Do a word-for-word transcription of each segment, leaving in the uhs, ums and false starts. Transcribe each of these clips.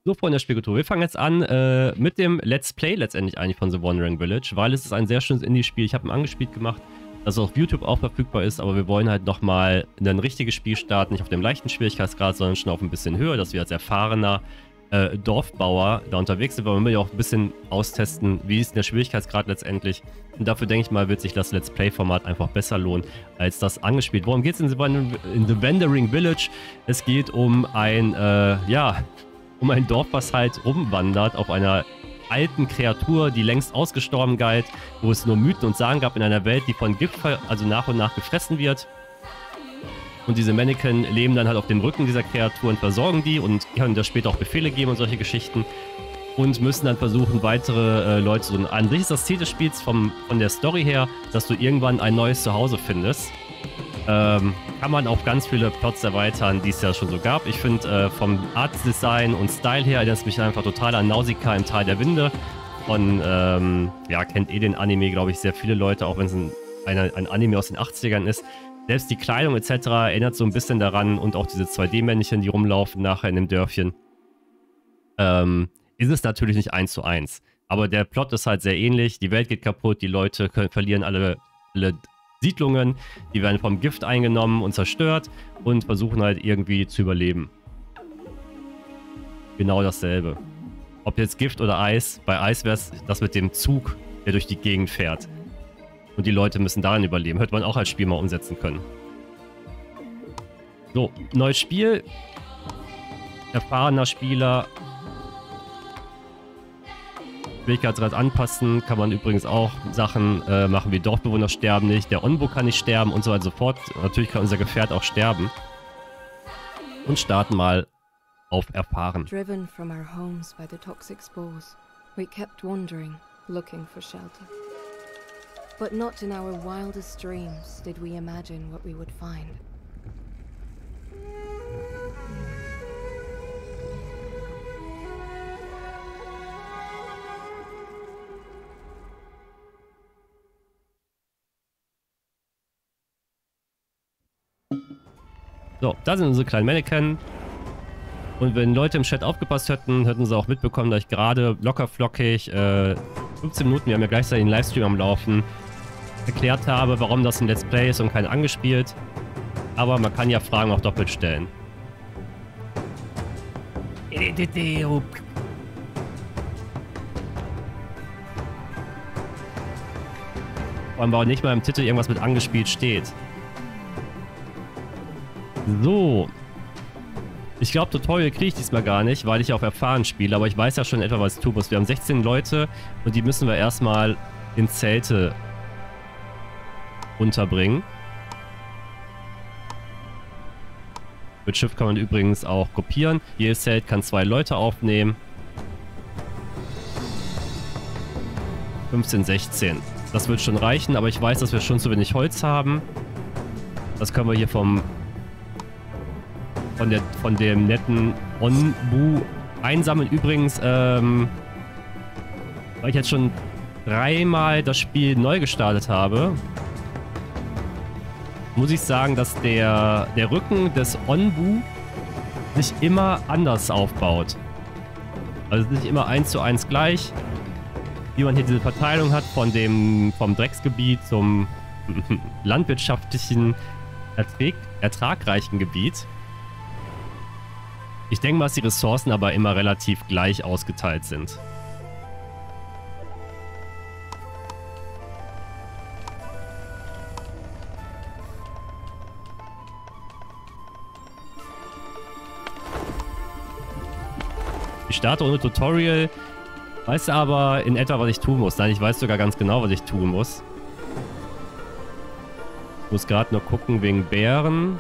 So, Freunde der Spielkultur, wir fangen jetzt an äh, mit dem Let's Play letztendlich eigentlich von The Wandering Village, weil es ist ein sehr schönes Indie-Spiel. Ich habe ihn angespielt gemacht, dass es auf YouTube auch verfügbar ist, aber wir wollen halt nochmal ein richtiges Spiel starten, nicht auf dem leichten Schwierigkeitsgrad, sondern schon auf ein bisschen höher, dass wir als erfahrener äh, Dorfbauer da unterwegs sind, weil wir ja auch ein bisschen austesten, wie ist der Schwierigkeitsgrad letztendlich. Und dafür denke ich mal, wird sich das Let's Play-Format einfach besser lohnen, als das angespielt. Worum geht es in, in The Wandering Village? Es geht um ein, äh, ja... um ein Dorf, was halt rumwandert auf einer alten Kreatur, die längst ausgestorben galt, wo es nur Mythen und Sagen gab in einer Welt, die von Gift also nach und nach gefressen wird. Und diese Mannequin leben dann halt auf dem Rücken dieser Kreatur und versorgen die und können da später auch Befehle geben und solche Geschichten. Und müssen dann versuchen, weitere äh, Leute zu tun. An sich ist das Ziel des Spiels vom, von der Story her, dass du irgendwann ein neues Zuhause findest. Ähm, kann man auch ganz viele Plots erweitern, die es ja schon so gab. Ich finde, äh, vom Artdesign und Style her erinnert es mich einfach total an Nausicaa im Tal der Winde. Von, ähm, ja, kennt eh den Anime, glaube ich, sehr viele Leute, auch wenn es ein, ein, ein Anime aus den achtzigern ist. Selbst die Kleidung et cetera erinnert so ein bisschen daran und auch diese zwei D-Männchen, die rumlaufen nachher in dem Dörfchen. Ähm, ist es natürlich nicht eins zu eins. Aber der Plot ist halt sehr ähnlich. Die Welt geht kaputt, die Leute können, verlieren alle, alle Siedlungen, die werden vom Gift eingenommen und zerstört und versuchen halt irgendwie zu überleben. Genau dasselbe. Ob jetzt Gift oder Eis, bei Eis wäre es das mit dem Zug, der durch die Gegend fährt. Und die Leute müssen darin überleben. Hätte man auch als Spiel mal umsetzen können. So, neues Spiel. Erfahrener Spieler. Schwierigkeitsgrad anpassen, kann man übrigens auch Sachen äh, machen wie Dorfbewohner sterben nicht, der Onbu kann nicht sterben und so weiter und so fort. Natürlich kann unser Gefährt auch sterben. Und starten mal auf Erfahren. Driven from our homes by the toxic spores, we kept wandering, looking for shelter. But not in our wildest dreams did we imagine what we would find. So, da sind unsere kleinen Mannequin. Und wenn Leute im Chat aufgepasst hätten, hätten sie auch mitbekommen, dass ich gerade locker flockig äh, fünfzehn Minuten, wir haben ja gleichzeitig den Livestream am Laufen, erklärt habe, warum das ein Let's Play ist und kein angespielt. Aber man kann ja Fragen auch doppelt stellen. Vor allem, weil nicht mal im Titel irgendwas mit angespielt steht. So. Ich glaube, Tutorial kriege ich diesmal gar nicht, weil ich auf Erfahren spiele. Aber ich weiß ja schon etwa, was ich tun muss. Wir haben sechzehn Leute und die müssen wir erstmal in Zelte unterbringen. Mit Shift kann man übrigens auch kopieren. Jedes Zelt kann zwei Leute aufnehmen. fünfzehn, sechzehn. Das wird schon reichen, aber ich weiß, dass wir schon zu wenig Holz haben. Das können wir hier vom... Von, der, von dem netten Onbu einsammeln. Übrigens, ähm, weil ich jetzt schon dreimal das Spiel neu gestartet habe, muss ich sagen, dass der, der Rücken des Onbu sich immer anders aufbaut. Also nicht immer eins zu eins gleich, wie man hier diese Verteilung hat von dem, vom Drecksgebiet zum landwirtschaftlichen, Ertrag, ertragreichen Gebiet. Ich denke mal, dass die Ressourcen aber immer relativ gleich ausgeteilt sind. Ich starte ohne Tutorial, weiß aber in etwa, was ich tun muss. Nein, ich weiß sogar ganz genau, was ich tun muss. Ich muss gerade nur gucken wegen Bären.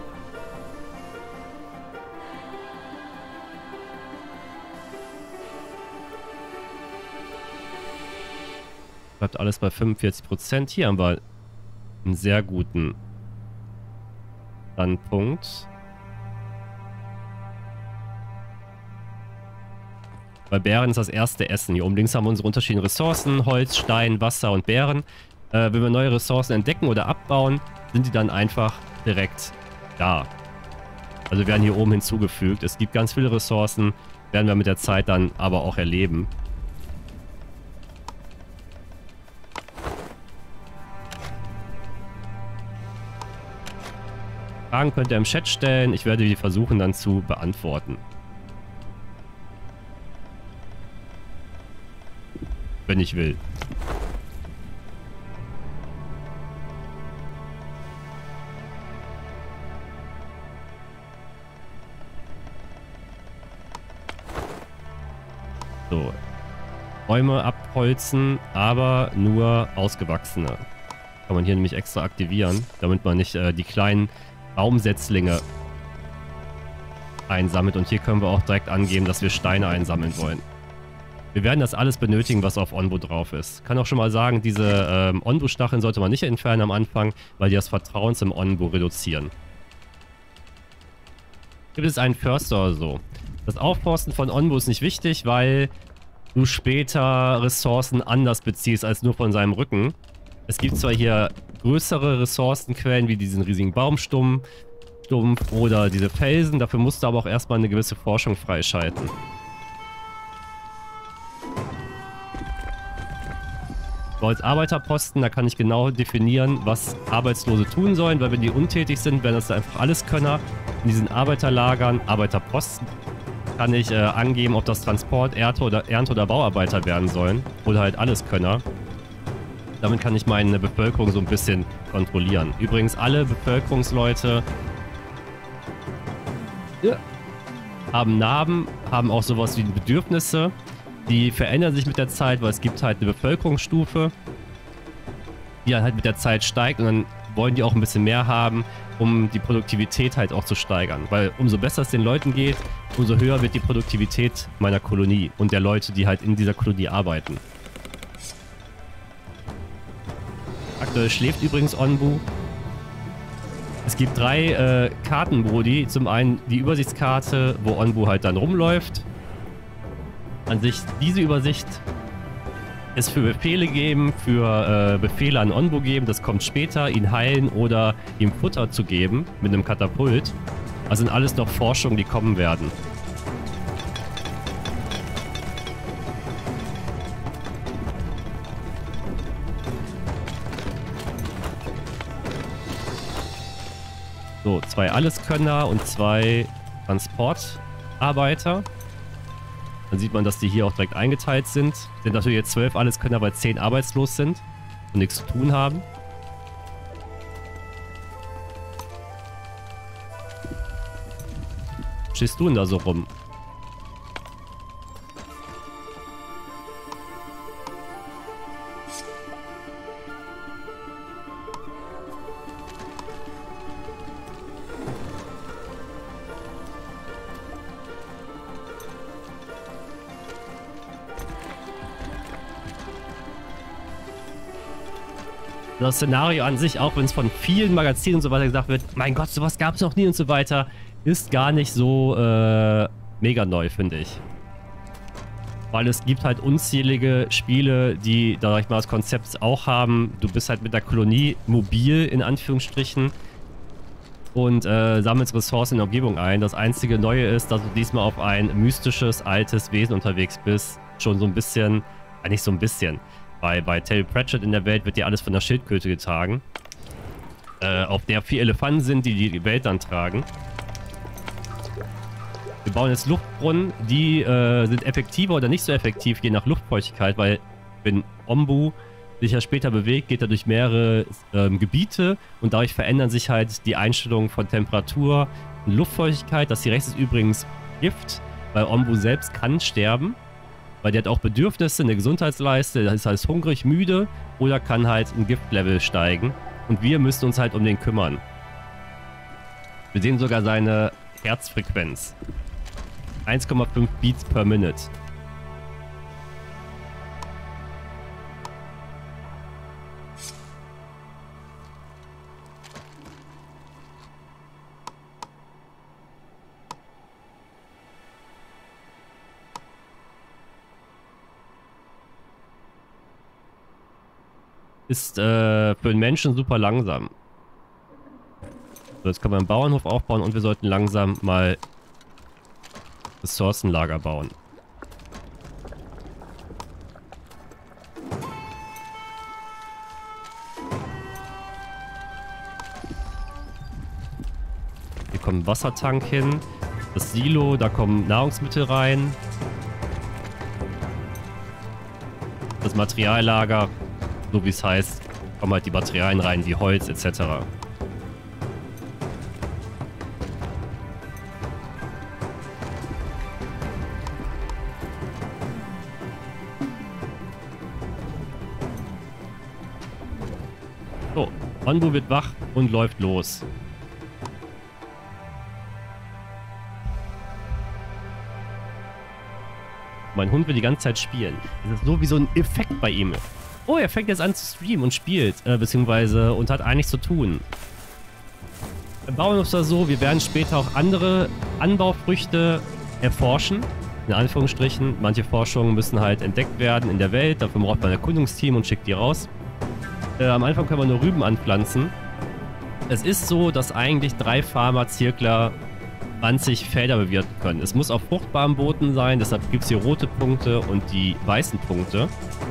Bleibt alles bei fünfundvierzig Prozent. Hier haben wir einen sehr guten Standpunkt. Bei Bären ist das erste Essen. Hier oben links haben wir unsere unterschiedlichen Ressourcen. Holz, Stein, Wasser und Bären. Äh, wenn wir neue Ressourcen entdecken oder abbauen, sind die dann einfach direkt da. Also werden hier oben hinzugefügt. Es gibt ganz viele Ressourcen, werden wir mit der Zeit dann aber auch erleben. Fragen könnt ihr im Chat stellen. Ich werde die versuchen dann zu beantworten. Wenn ich will. So. Bäume abholzen, aber nur ausgewachsene. Kann man hier nämlich extra aktivieren, damit man nicht äh, die kleinen Baumsetzlinge einsammelt. Und hier können wir auch direkt angeben, dass wir Steine einsammeln wollen. Wir werden das alles benötigen, was auf Onbu drauf ist. Kann auch schon mal sagen, diese ähm, Onbu-Stacheln sollte man nicht entfernen am Anfang, weil die das Vertrauen zum Onbu reduzieren. Gibt es einen Förster oder so? Das Aufforsten von Onbu ist nicht wichtig, weil du später Ressourcen anders beziehst als nur von seinem Rücken. Es gibt zwar hier größere Ressourcenquellen wie diesen riesigen Baumstumpf Stumpf oder diese Felsen, dafür musst du aber auch erstmal eine gewisse Forschung freischalten. So, als Arbeiterposten, da kann ich genau definieren, was Arbeitslose tun sollen, weil wenn die untätig sind, werden das einfach Alleskönner. In diesen Arbeiterlagern, Arbeiterposten, kann ich äh, angeben, ob das Transport, Ernte oder, Ernte oder Bauarbeiter werden sollen. Oder halt Alleskönner. Damit kann ich meine Bevölkerung so ein bisschen kontrollieren. Übrigens, alle Bevölkerungsleute ja, haben Narben, haben auch sowas wie Bedürfnisse. Die verändern sich mit der Zeit, weil es gibt halt eine Bevölkerungsstufe, die halt mit der Zeit steigt und dann wollen die auch ein bisschen mehr haben, um die Produktivität halt auch zu steigern. Weil umso besser es den Leuten geht, umso höher wird die Produktivität meiner Kolonie und der Leute, die halt in dieser Kolonie arbeiten. Aktuell schläft übrigens Onbu. Es gibt drei äh, Kartenbrudi. Zum einen die Übersichtskarte, wo Onbu halt dann rumläuft. An sich, diese Übersicht ist für Befehle geben, für äh, Befehle an Onbu geben, das kommt später, ihn heilen oder ihm Futter zu geben mit einem Katapult. Das sind alles noch Forschungen, die kommen werden. So, zwei Alleskönner und zwei Transportarbeiter. Dann sieht man, dass die hier auch direkt eingeteilt sind. Sind natürlich jetzt zwölf Alleskönner, weil zehn arbeitslos sind und nichts zu tun haben. Stehst du denn da so rum? Das Szenario an sich, auch wenn es von vielen Magazinen und so weiter gesagt wird, mein Gott, sowas gab es noch nie und so weiter, ist gar nicht so äh, mega neu, finde ich. Weil es gibt halt unzählige Spiele, die, da sag ich mal, das Konzept auch haben. Du bist halt mit der Kolonie mobil, in Anführungsstrichen, und äh, sammelst Ressourcen in der Umgebung ein. Das einzige Neue ist, dass du diesmal auf ein mystisches, altes Wesen unterwegs bist. Schon so ein bisschen, äh, nicht so ein bisschen. Bei, bei Terry Pratchett in der Welt wird ja alles von der Schildkröte getragen. Äh, auf der vier Elefanten sind, die die Welt dann tragen. Wir bauen jetzt Luftbrunnen, die äh, sind effektiver oder nicht so effektiv, je nach Luftfeuchtigkeit, weil wenn Onbu sich ja später bewegt, geht er durch mehrere ähm, Gebiete und dadurch verändern sich halt die Einstellungen von Temperatur und Luftfeuchtigkeit. Das hier rechts ist übrigens Gift, weil Onbu selbst kann sterben. Weil der hat auch Bedürfnisse, eine Gesundheitsleiste, das ist halt hungrig, müde oder kann halt ein Giftlevel steigen. Und wir müssen uns halt um den kümmern. Wir sehen sogar seine Herzfrequenz. eins Komma fünf Beats per Minute. Ist äh, für einen Menschen super langsam. So, jetzt können wir einen Bauernhof aufbauen und wir sollten langsam mal Ressourcenlager bauen. Hier kommt ein Wassertank hin. Das Silo, da kommen Nahrungsmittel rein. Das Materiallager, so wie es heißt, kommen halt die Materialien rein, wie Holz et cetera. So, Onbu wird wach und läuft los. Mein Hund will die ganze Zeit spielen. Das ist so wie so ein Effekt bei ihm. Oh, er fängt jetzt an zu streamen und spielt, äh, beziehungsweise und hat eigentlich zu tun. Wir bauen uns das so, wir werden später auch andere Anbaufrüchte erforschen. In Anführungsstrichen. Manche Forschungen müssen halt entdeckt werden in der Welt. Dafür braucht man ein Erkundungsteam und schickt die raus. Äh, am Anfang können wir nur Rüben anpflanzen. Es ist so, dass eigentlich drei Farmer Zirkler zwanzig Felder bewirten können. Es muss auf fruchtbarem Boden sein, deshalb gibt es hier rote Punkte und die weißen Punkte.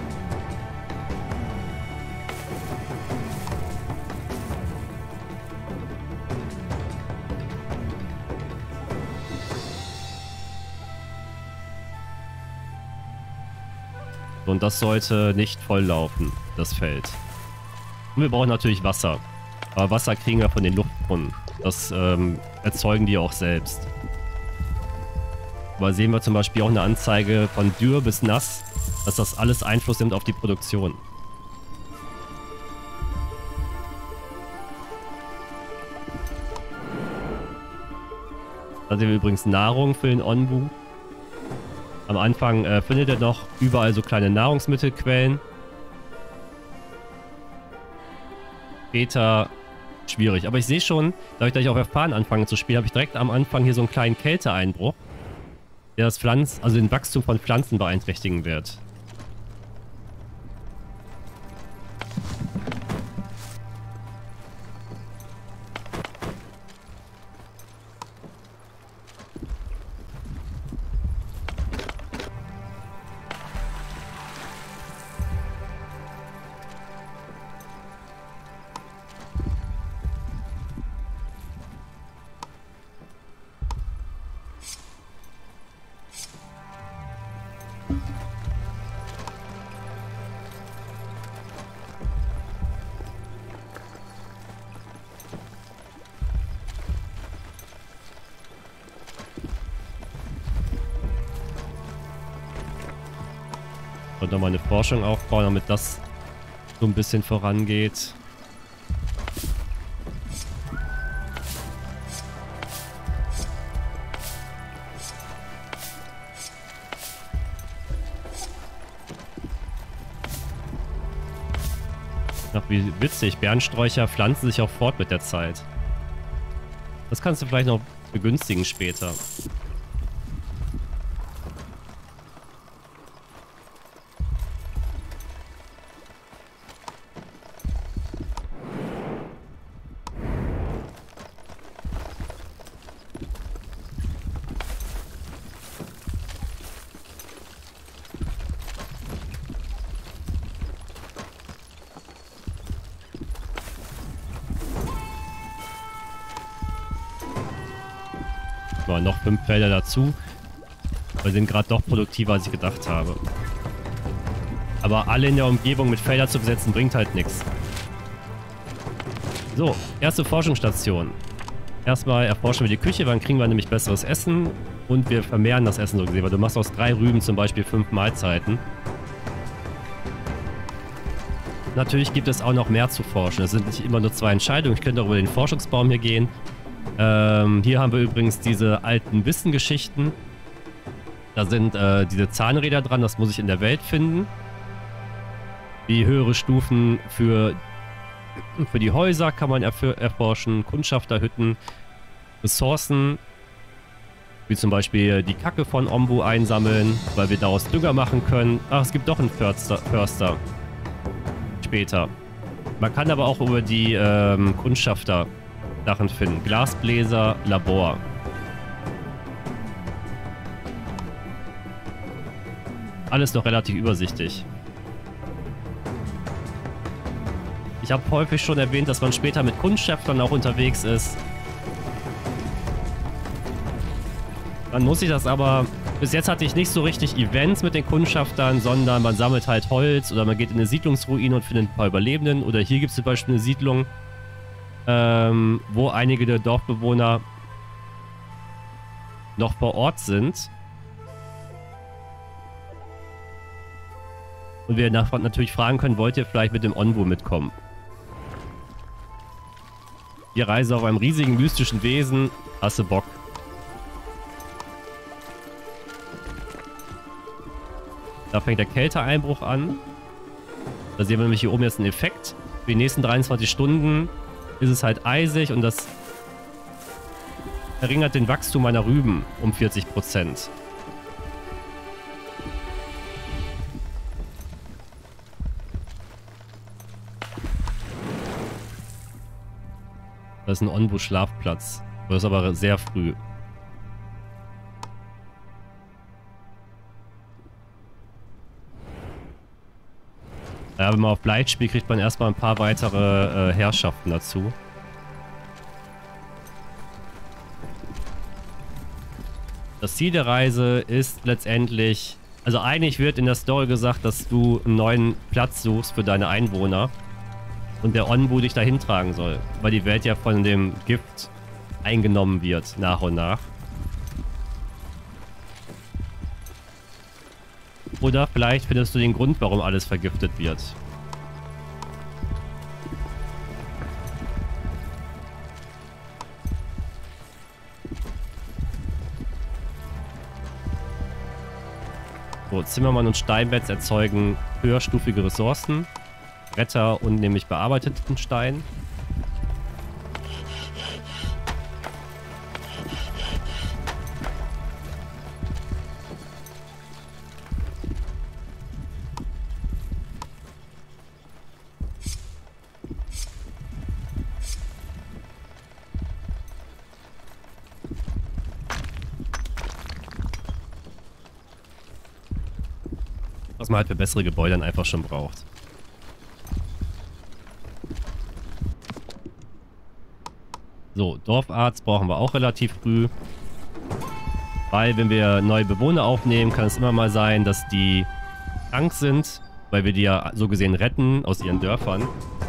Und das sollte nicht voll laufen, das Feld. Und wir brauchen natürlich Wasser. Aber Wasser kriegen wir von den Luftbrunnen. Das ähm, erzeugen die auch selbst. Aber sehen wir zum Beispiel auch eine Anzeige von dürr bis nass, dass das alles Einfluss nimmt auf die Produktion. Da sehen wir übrigens Nahrung für den Onbu. Am Anfang äh, findet er noch überall so kleine Nahrungsmittelquellen. Später schwierig. Aber ich sehe schon, dadurch, dass ich auf Erfahren anfange zu spielen, habe ich direkt am Anfang hier so einen kleinen Kälteeinbruch, der das Pflanz, also den Wachstum von Pflanzen beeinträchtigen wird. Und nochmal eine Forschung aufbauen, damit das so ein bisschen vorangeht. Ach, wie witzig. Bärensträucher pflanzen sich auch fort mit der Zeit. Das kannst du vielleicht noch begünstigen später. Noch fünf Felder dazu. Wir sind gerade doch produktiver, als ich gedacht habe. Aber alle in der Umgebung mit Felder zu besetzen, bringt halt nichts. So, erste Forschungsstation. Erstmal erforschen wir die Küche, wann kriegen wir nämlich besseres Essen. Und wir vermehren das Essen so gesehen, weil du machst aus drei Rüben zum Beispiel fünf Mahlzeiten. Natürlich gibt es auch noch mehr zu forschen. Es sind nicht immer nur zwei Entscheidungen. Ich könnte auch über den Forschungsbaum hier gehen. Ähm, hier haben wir übrigens diese alten Wissengeschichten. Da sind äh, diese Zahnräder dran, das muss ich in der Welt finden. Die höhere Stufen für, für die Häuser kann man erf erforschen, Kundschafterhütten, Ressourcen, wie zum Beispiel die Kacke von Onbu einsammeln, weil wir daraus Dünger machen können. Ach, es gibt doch einen Förster. Förster. Später. Man kann aber auch über die ähm, Kundschafter Sachen finden. Glasbläser, Labor. Alles noch relativ übersichtlich. Ich habe häufig schon erwähnt, dass man später mit Kundschaftern auch unterwegs ist. Dann muss ich das aber... Bis jetzt hatte ich nicht so richtig Events mit den Kundschaftern, sondern man sammelt halt Holz oder man geht in eine Siedlungsruine und findet ein paar Überlebenden. Oder hier gibt es zum Beispiel eine Siedlung, ähm, wo einige der Dorfbewohner noch vor Ort sind. Und wir nach, natürlich fragen können, wollt ihr vielleicht mit dem Onbu mitkommen? Wir reisen auf einem riesigen mystischen Wesen. Hast du Bock? Da fängt der Kälteeinbruch an. Da sehen wir nämlich hier oben jetzt einen Effekt. Für die nächsten dreiundzwanzig Stunden ist es halt eisig und das verringert den Wachstum meiner Rüben um vierzig Prozent. Das ist ein Onbu-Schlafplatz. Das ist aber sehr früh. Ja, wenn man auf Blight spielt, kriegt man erstmal ein paar weitere äh, Herrschaften dazu. Das Ziel der Reise ist letztendlich... Also eigentlich wird in der Story gesagt, dass du einen neuen Platz suchst für deine Einwohner. Und der Onbu dich dahin tragen soll. Weil die Welt ja von dem Gift eingenommen wird, nach und nach. Oder vielleicht findest du den Grund, warum alles vergiftet wird. So, Zimmermann und Steinmetz erzeugen höherstufige Ressourcen. Bretter und nämlich bearbeiteten Stein. Was man halt für bessere Gebäude dann einfach schon braucht. So, Dorfarzt brauchen wir auch relativ früh. Weil, wenn wir neue Bewohner aufnehmen, kann es immer mal sein, dass die krank sind. Weil wir die ja so gesehen retten aus ihren Dörfern.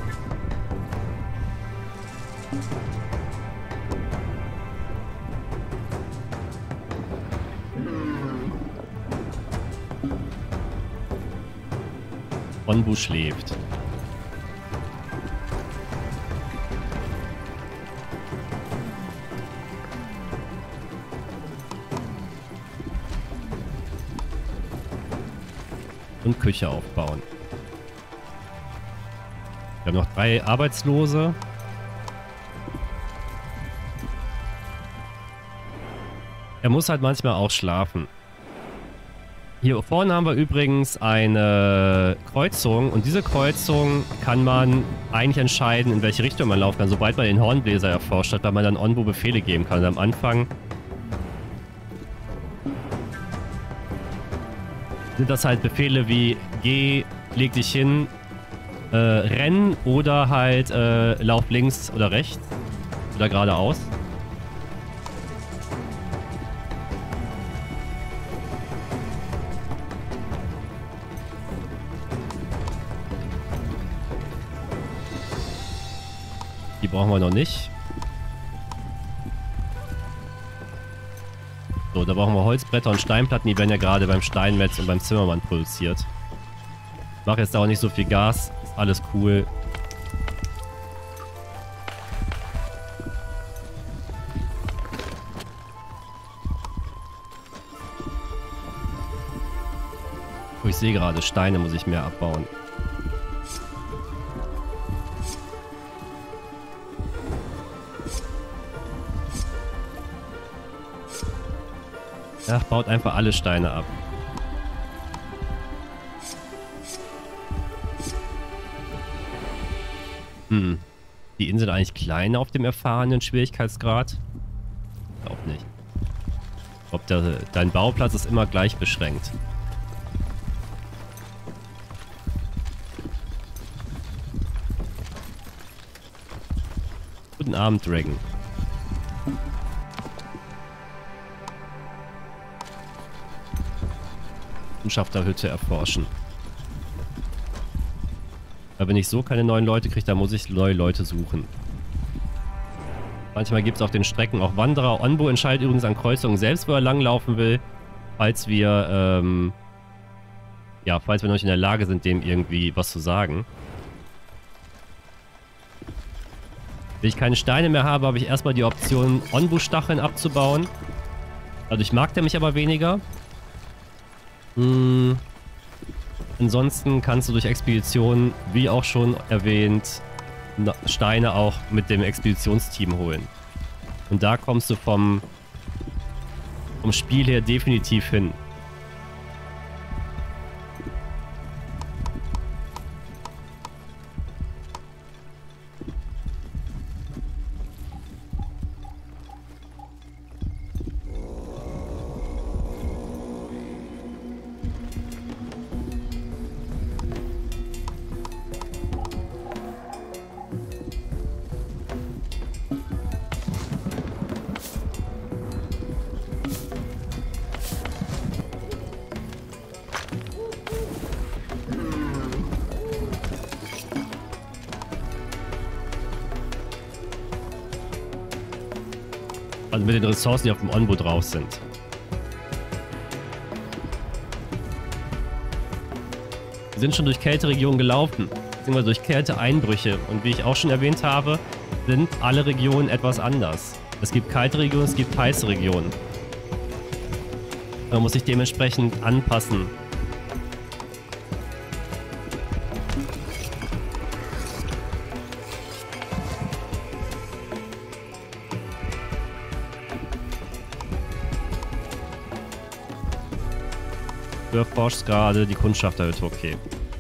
Onbu schläft. Und Küche aufbauen. Wir haben noch drei Arbeitslose. Er muss halt manchmal auch schlafen. Hier vorne haben wir übrigens eine Kreuzung und diese Kreuzung kann man eigentlich entscheiden, in welche Richtung man laufen kann, sobald man den Hornbläser erforscht hat, weil man dann Onbu Befehle geben kann. Und am Anfang sind das halt Befehle wie geh, leg dich hin, äh, renn oder halt äh, lauf links oder rechts oder geradeaus. Die brauchen wir noch nicht. So, da brauchen wir Holzbretter und Steinplatten. Die werden ja gerade beim Steinmetz und beim Zimmermann produziert. Ich mache jetzt auch nicht so viel Gas. Ist alles cool. Oh, ich sehe gerade, Steine muss ich mehr abbauen. Ach, baut einfach alle Steine ab. Hm. Die Insel eigentlich klein auf dem erfahrenen Schwierigkeitsgrad? Auch nicht. Ich glaube, der, dein Bauplatz ist immer gleich beschränkt. Guten Abend, Dragon. Kundschafterhütte erforschen. Weil wenn ich so keine neuen Leute kriege, dann muss ich neue Leute suchen. Manchmal gibt es auf den Strecken auch Wanderer. Onbo entscheidet übrigens an Kreuzungen selbst, wo er langlaufen will. Falls wir, ähm... ja, falls wir noch nicht in der Lage sind, dem irgendwie was zu sagen. Wenn ich keine Steine mehr habe, habe ich erstmal die Option, Onbu-Stacheln abzubauen. Dadurch mag der mich aber weniger. Hm. Ansonsten kannst du durch Expeditionen, wie auch schon erwähnt, Steine auch mit dem Expeditionsteam holen. Und da kommst du vom, vom Spiel her definitiv hin. Also mit den Ressourcen, die auf dem Onbo drauf sind. Wir sind schon durch Kälteregionen gelaufen, beziehungsweise durch Kälteeinbrüche. Und wie ich auch schon erwähnt habe, sind alle Regionen etwas anders. Es gibt kalte Regionen, es gibt heiße Regionen. Man muss sich dementsprechend anpassen. Du erforschst gerade die Kundschafterhütte, okay.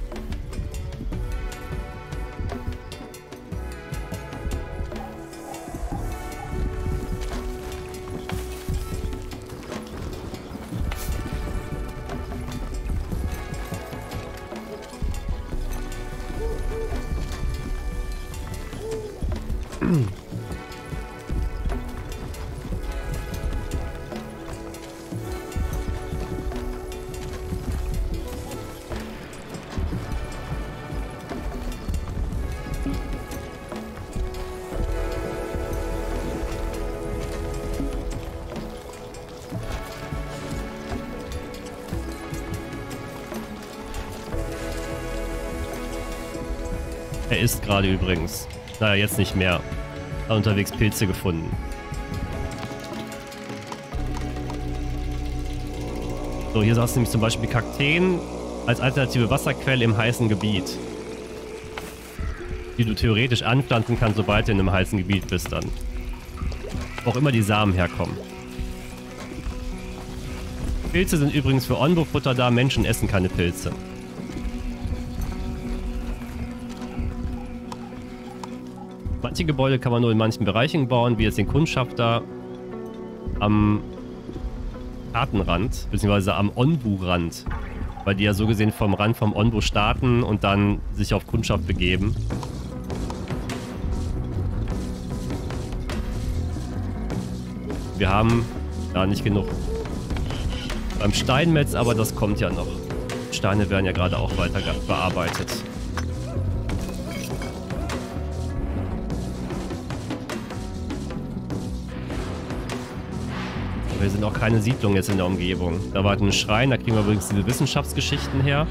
Er isst gerade übrigens. Naja, jetzt nicht mehr. Hat unterwegs Pilze gefunden. So, hier hast du nämlich zum Beispiel Kakteen als alternative Wasserquelle im heißen Gebiet. Die du theoretisch anpflanzen kannst, sobald du in einem heißen Gebiet bist dann. Wo auch immer die Samen herkommen. Pilze sind übrigens für Onbo-Futter da. Menschen essen keine Pilze. Manche Gebäude kann man nur in manchen Bereichen bauen, wie jetzt den Kundschafter am Kartenrand, beziehungsweise am Onbu-Rand. Weil die ja so gesehen vom Rand vom Onbu starten und dann sich auf Kundschaft begeben. Wir haben da nicht genug beim Steinmetz, aber das kommt ja noch. Steine werden ja gerade auch weiter bearbeitet. Wir sind auch keine Siedlung jetzt in der Umgebung. Da war ein Schrein, da kriegen wir übrigens diese Wissenschaftsgeschichten her.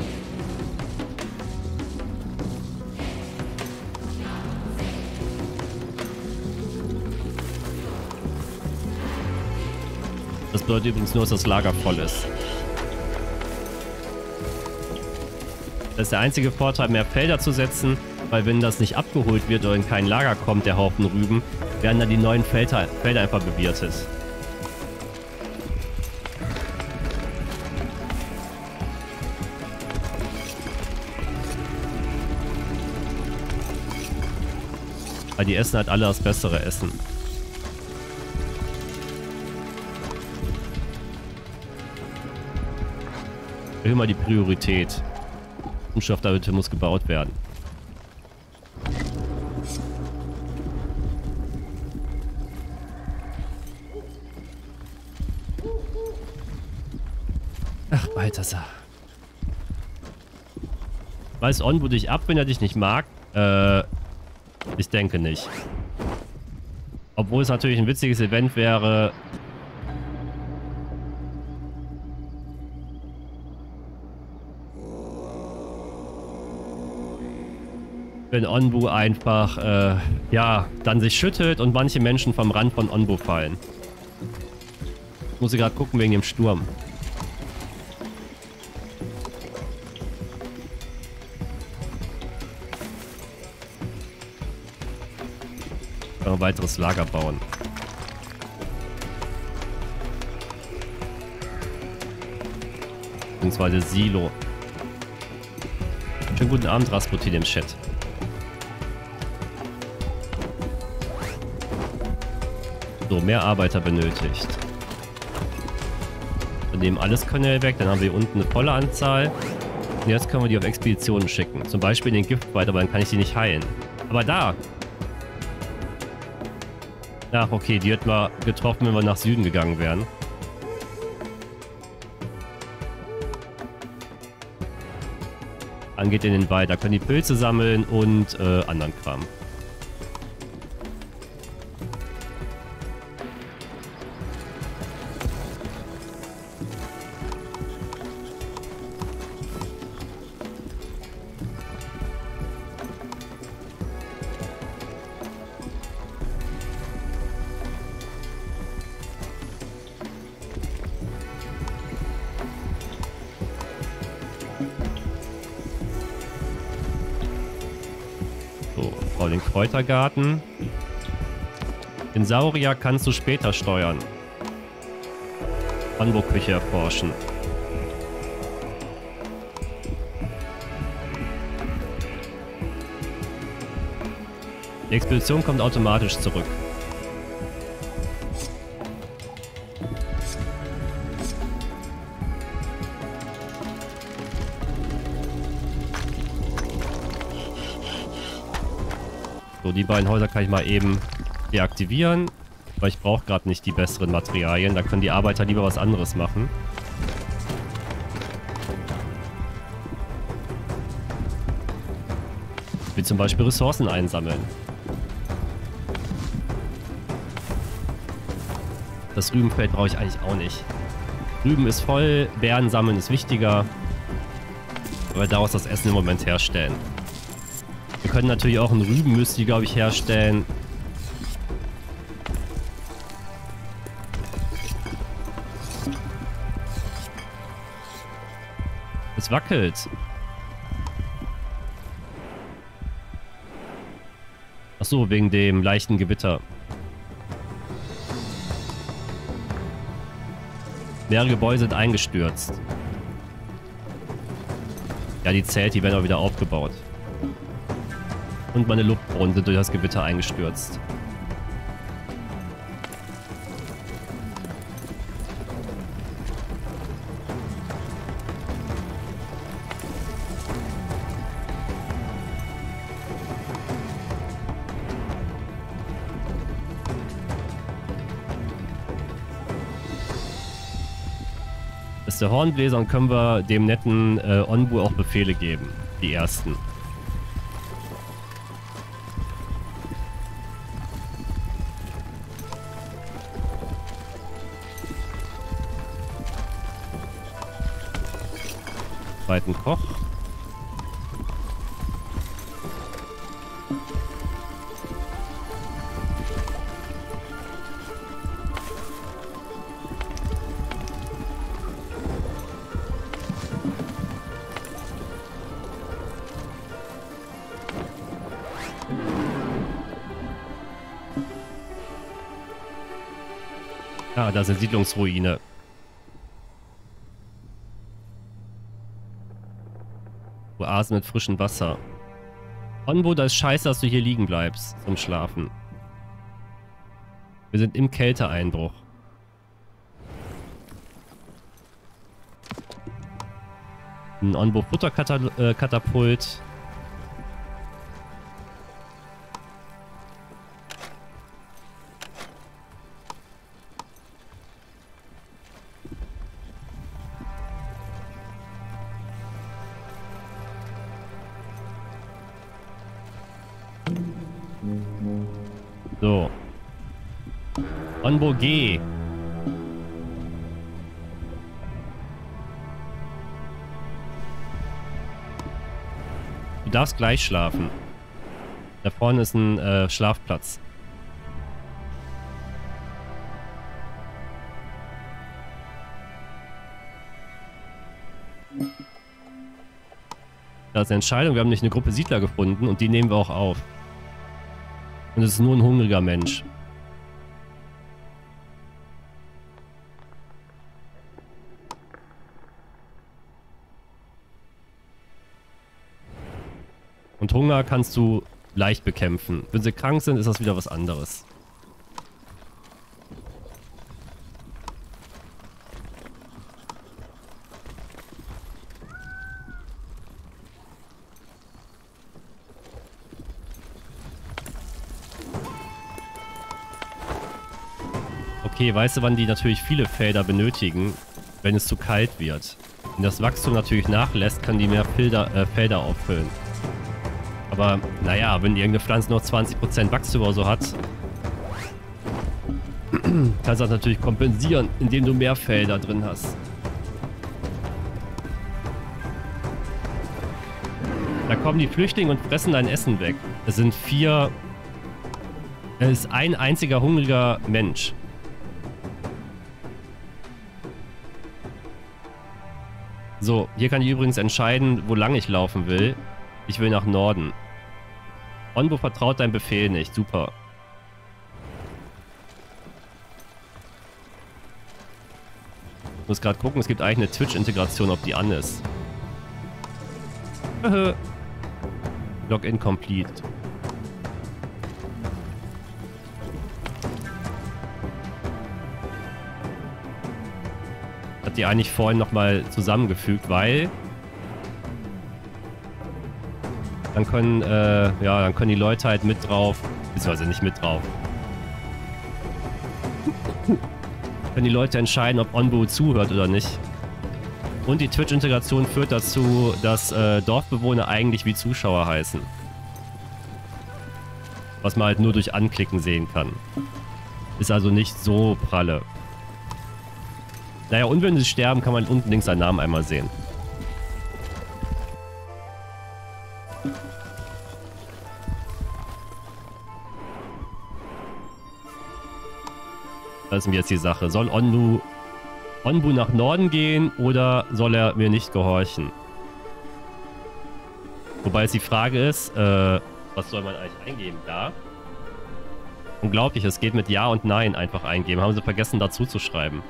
Das bedeutet übrigens nur, dass das Lager voll ist. Das ist der einzige Vorteil, mehr Felder zu setzen, weil wenn das nicht abgeholt wird oder in kein Lager kommt, der Haufen Rüben, werden dann die neuen Felder, Felder einfach bewirtet. Weil die essen halt alle das bessere Essen. Erhöhe mal die Priorität. Kunststoffhütte muss gebaut werden. Ach, Balthasar. Weiß Onbu dich ab, wenn er dich nicht mag? Äh, ich denke nicht. Obwohl es natürlich ein witziges Event wäre. Wenn Onbu einfach, äh, ja, dann sich schüttelt und manche Menschen vom Rand von Onbu fallen. Ich muss gerade gucken wegen dem Sturm. Ein weiteres Lager bauen. Beziehungsweise Silo. Schönen guten Abend, Rasputin im Chat. So, mehr Arbeiter benötigt. Wir nehmen alles Kanäle weg, dann haben wir hier unten eine volle Anzahl. Und jetzt können wir die auf Expeditionen schicken. Zum Beispiel den Giftwald, aber dann kann ich die nicht heilen. Aber da! Ach, okay, die hätten wir getroffen, wenn wir nach Süden gegangen wären. Dann geht in den Wald, da können die Pilze sammeln und äh, anderen Kram. Den Kräutergarten. Den Saurier kannst du später steuern. Onbu-Küche erforschen. Die Expedition kommt automatisch zurück. So, die beiden Häuser kann ich mal eben deaktivieren, weil ich brauche gerade nicht die besseren Materialien. Da können die Arbeiter lieber was anderes machen. Wie zum Beispiel Ressourcen einsammeln. Das Rübenfeld brauche ich eigentlich auch nicht. Rüben ist voll, Beeren sammeln ist wichtiger. Weil daraus das Essen im Moment herstellen. Wir können natürlich auch ein Rübenmüsli, glaube ich, herstellen. Es wackelt. Ach so, wegen dem leichten Gewitter. Mehrere Gebäude sind eingestürzt. Ja, die zählt, die werden auch wieder aufgebaut. Und meine Luftbrunnen sind durch das Gewitter eingestürzt. Ist der Hornbläser und können wir dem netten äh, Onbu auch Befehle geben. Die ersten. Zweiten Koch. Ah, da ist eine Siedlungsruine. Oasen mit frischem Wasser. Onbo, das ist scheiße, dass du hier liegen bleibst zum Schlafen. Wir sind im Kälteeinbruch. Ein Onbo-Futterkatapult. So. Onbo, geh. Du darfst gleich schlafen. Da vorne ist ein äh, Schlafplatz. Da ist eine Entscheidung. Wir haben nicht eine Gruppe Siedler gefunden und die nehmen wir auch auf. Und es ist nur ein hungriger Mensch. Und Hunger kannst du leicht bekämpfen. Wenn sie krank sind, ist das wieder was anderes. Okay, weißt du, wann die natürlich viele Felder benötigen? Wenn es zu kalt wird. Wenn das Wachstum natürlich nachlässt, können die mehr Felder, äh, Felder auffüllen. Aber, naja, wenn irgendeine Pflanze noch zwanzig Prozent Wachstum oder so hat, kannst du das natürlich kompensieren, indem du mehr Felder drin hast. Da kommen die Flüchtlinge und fressen dein Essen weg. Es sind vier... Es ist ein einziger hungriger Mensch. So, hier kann ich übrigens entscheiden, wo lang ich laufen will. Ich will nach Norden. Onbo vertraut deinem Befehl nicht. Super. Ich muss gerade gucken, es gibt eigentlich eine Twitch-Integration, ob die an ist. Login complete. Hat die eigentlich vorhin nochmal zusammengefügt, weil... Dann können, äh, ja, dann können die Leute halt mit drauf, beziehungsweise nicht mit drauf. Können die Leute entscheiden, ob Onbo zuhört oder nicht. Und die Twitch-Integration führt dazu, dass äh, Dorfbewohner eigentlich wie Zuschauer heißen. Was man halt nur durch Anklicken sehen kann. Ist also nicht so pralle. Naja, und wenn sie sterben, kann man unten links seinen Namen einmal sehen. Das ist mir jetzt die Sache. Soll Onbu, Onbu nach Norden gehen oder soll er mir nicht gehorchen? Wobei jetzt die Frage ist, äh, was soll man eigentlich eingeben? Da? Unglaublich, es geht mit Ja und Nein einfach eingeben. Haben sie vergessen dazu zu schreiben.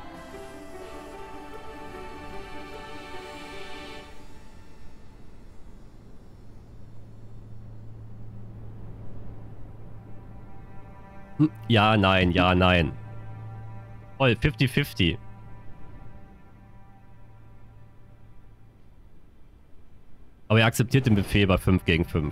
Hm, ja, nein, ja, nein. Voll, fifty fifty. Aber er akzeptiert den Befehl bei fünf gegen fünf.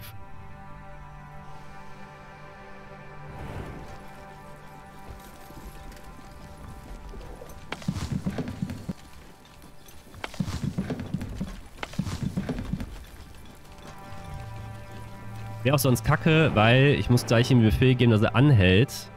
Wäre auch sonst kacke, weil ich muss gleich ihm den Befehl geben, dass er anhält.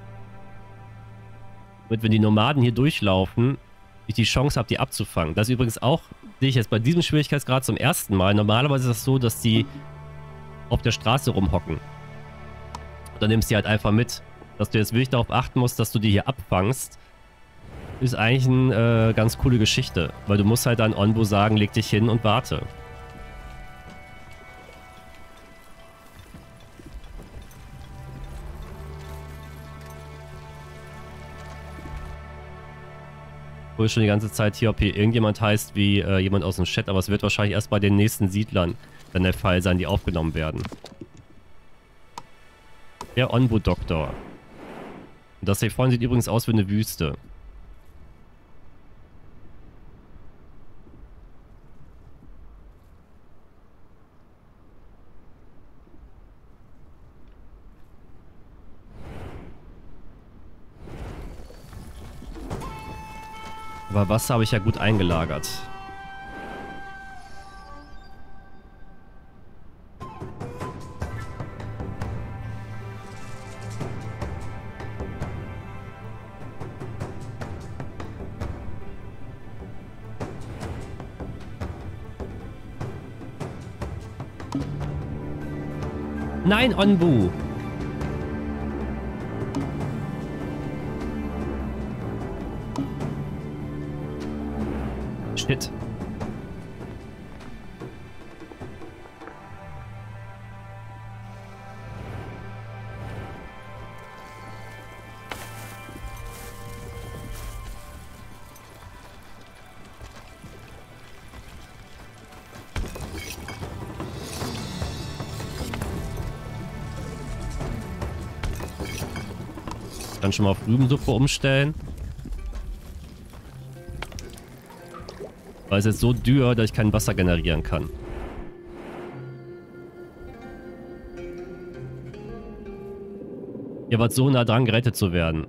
Damit, wenn die Nomaden hier durchlaufen, ich die Chance habe, die abzufangen. Das ist übrigens auch, sehe ich jetzt bei diesem Schwierigkeitsgrad zum ersten Mal. Normalerweise ist das so, dass die auf der Straße rumhocken. Dann nimmst du die halt einfach mit. Dass du jetzt wirklich darauf achten musst, dass du die hier abfangst, ist eigentlich eine äh, ganz coole Geschichte. Weil du musst halt an Onbo sagen, leg dich hin und warte. Ich schon die ganze Zeit hier, ob hier irgendjemand heißt wie äh, jemand aus dem Chat, aber es wird wahrscheinlich erst bei den nächsten Siedlern. dann der Fall sein, die aufgenommen werden. Der Onbu-Doktor. Das hier vorne sieht übrigens aus wie eine Wüste. Aber Wasser habe ich ja gut eingelagert. Nein, Onbu! Shit. Dann schon mal auf Rübensuppe umstellen. Weil es jetzt so dürr, dass ich kein Wasser generieren kann. Ihr wart so nah dran, gerettet zu werden.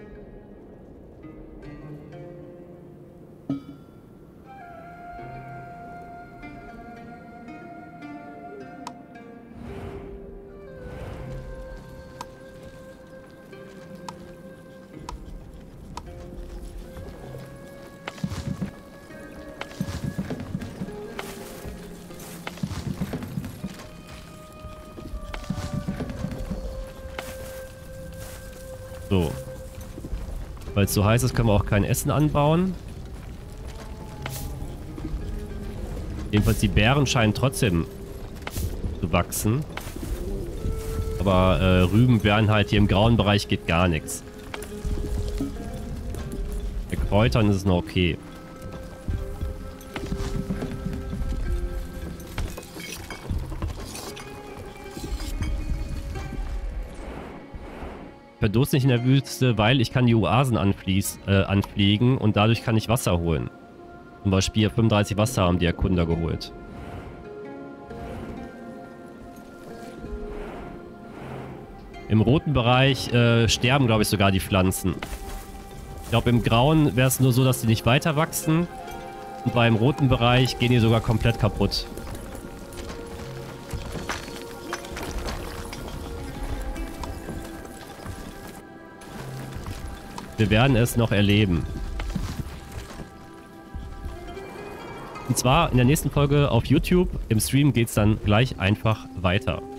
So. Weil es so heiß ist, können wir auch kein Essen anbauen. Jedenfalls die Beeren scheinen trotzdem zu wachsen. Aber äh, Rübenbeeren halt hier im grauen Bereich geht gar nichts. Bei Kräutern ist es noch okay. Ich verdurste nicht in der Wüste, weil ich kann die Oasen anfließ, äh, anfliegen und dadurch kann ich Wasser holen. Zum Beispiel hier fünfunddreißig Wasser haben die Erkunder geholt. Im roten Bereich äh, sterben, glaube ich, sogar die Pflanzen. Ich glaube, im grauen wäre es nur so, dass die nicht weiter wachsen. Und beim roten Bereich gehen die sogar komplett kaputt. Wir werden es noch erleben. Und zwar in der nächsten Folge auf YouTube. Im Stream geht es dann gleich einfach weiter.